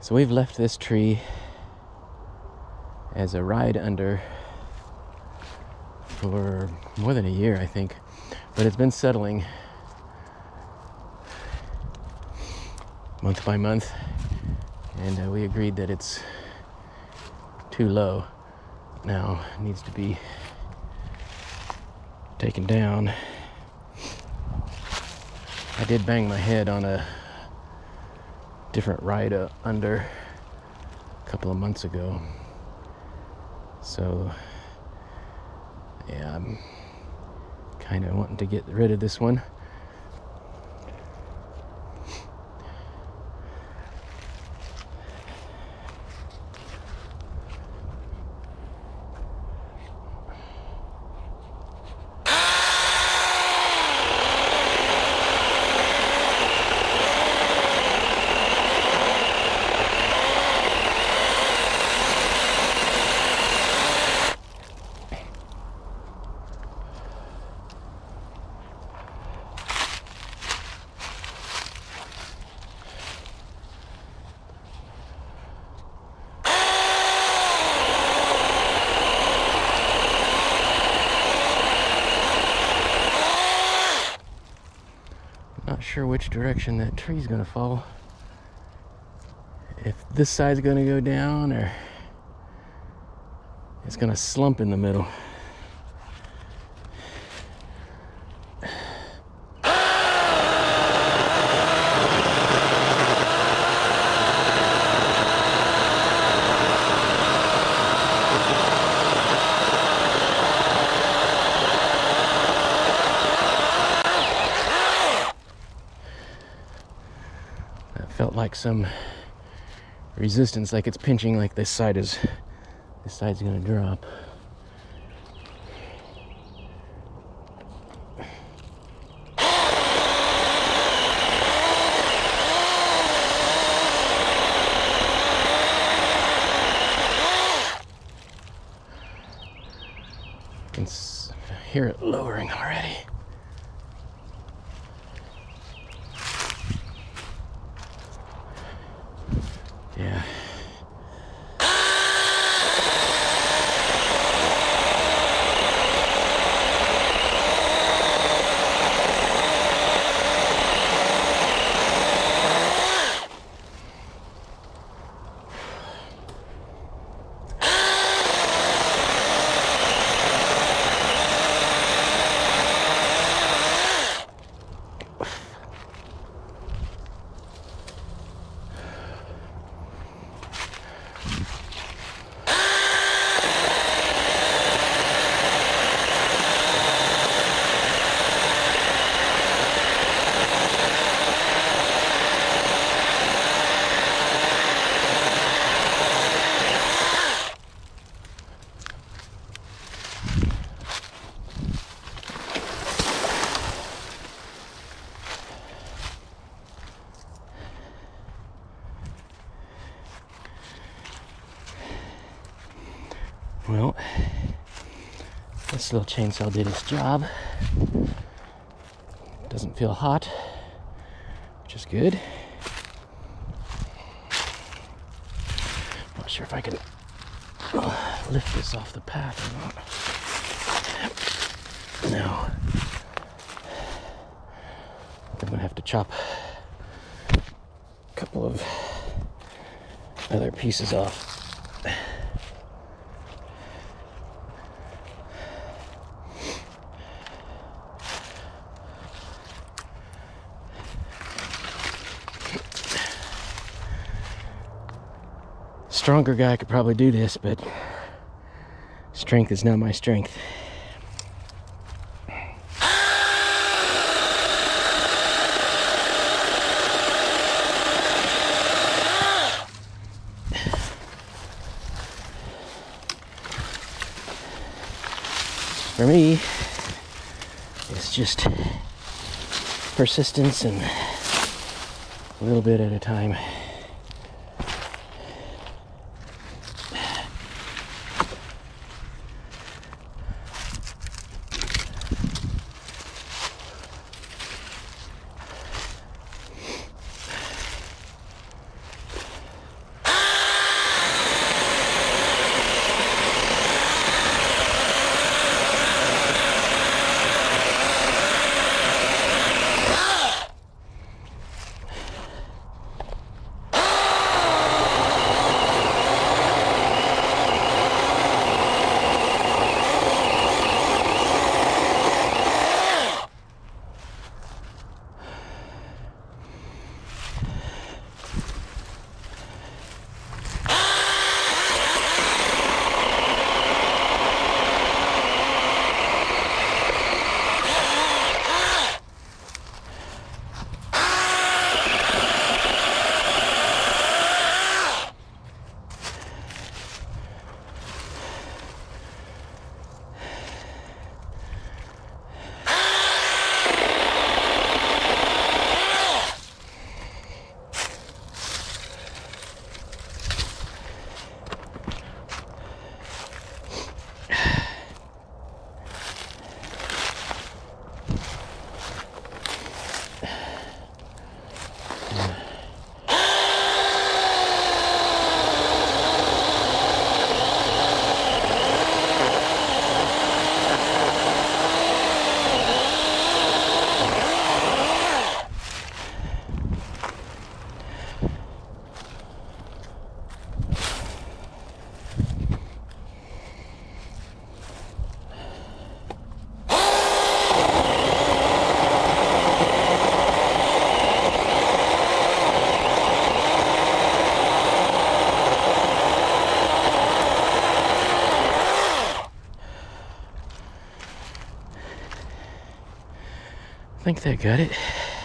So we've left this tree as a ride under for more than a year, I think, but it's been settling month by month, and we agreed that it's too low now. It needs to be taken down. I did bang my head on a different ride under a couple of months ago, so yeah, I'm kind of wanting to get rid of this one. Not sure which direction that tree's gonna fall. If this side's gonna go down or it's gonna slump in the middle. Felt like some resistance, like it's pinching, like this side's gonna drop. I can hear it lowering already. Yeah. Well, this little chainsaw did its job. Doesn't feel hot, which is good. Not sure if I can lift this off the path or not. No. I'm gonna have to chop a couple of other pieces off. Stronger guy could probably do this, but strength is not my strength. For me, it's just persistence and a little bit at a time. think that got it.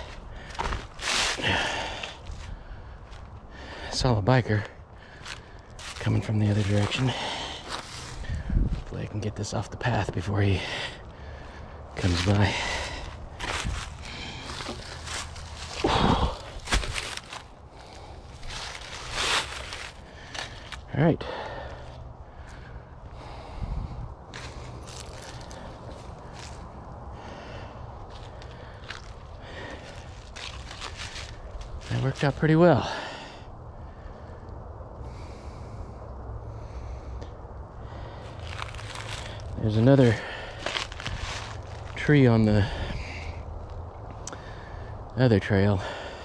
Saw a biker coming from the other direction. Hopefully I can get this off the path before he comes by. All right. That worked out pretty well. There's another tree on the other trail.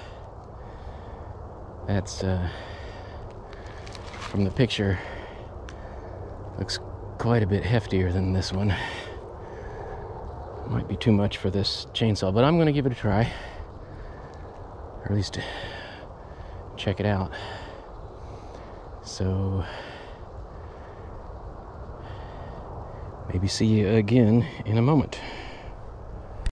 That's from the picture, looks quite a bit heftier than this one. Might be too much for this chainsaw, but I'm going to give it a try, or at least check it out. So maybe see you again in a moment.